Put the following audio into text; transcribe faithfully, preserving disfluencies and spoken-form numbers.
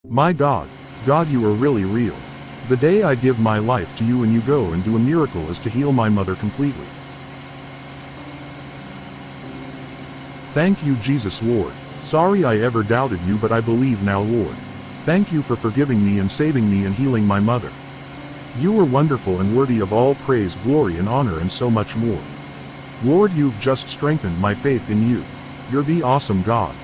My God, God, you are really real. The day I give my life to you and you go and do a miracle is to heal my mother completely. Thank you, Jesus, Lord. Sorry I ever doubted you, but I believe now, Lord. Thank you for forgiving me and saving me and healing my mother. You are wonderful and worthy of all praise, glory and honor and so much more. Lord, you've just strengthened my faith in you. You're the awesome God.